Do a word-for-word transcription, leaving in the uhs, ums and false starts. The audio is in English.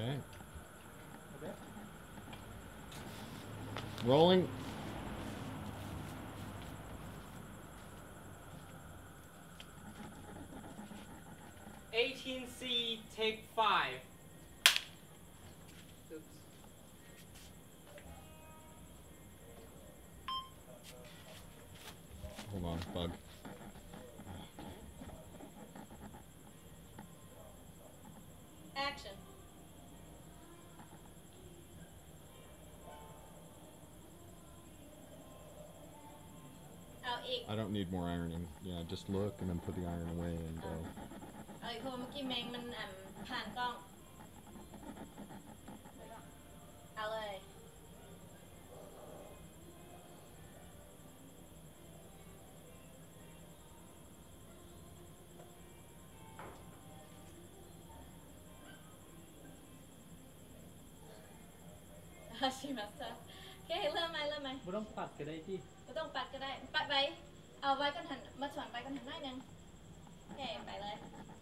Okay. Rolling. eighteen C, take five. Oops. Hold on, bug. Action. Out egg. I don't need more ironing. Yeah, just look and then put the iron away and go. เอาอีกคนเมื่อกี้แมงมันอ่ำผ่านกล้องเอาเลยฮาชิมัสซะโอเคเริ่มไหมเริ่มไหมไม่ต้องปัดก็ได้ที่ไม่ต้องปัดก็ได้ปัดไว้เอาไว้กันหันมาสอนไปกันหันหน้านึงโอเคไปเลย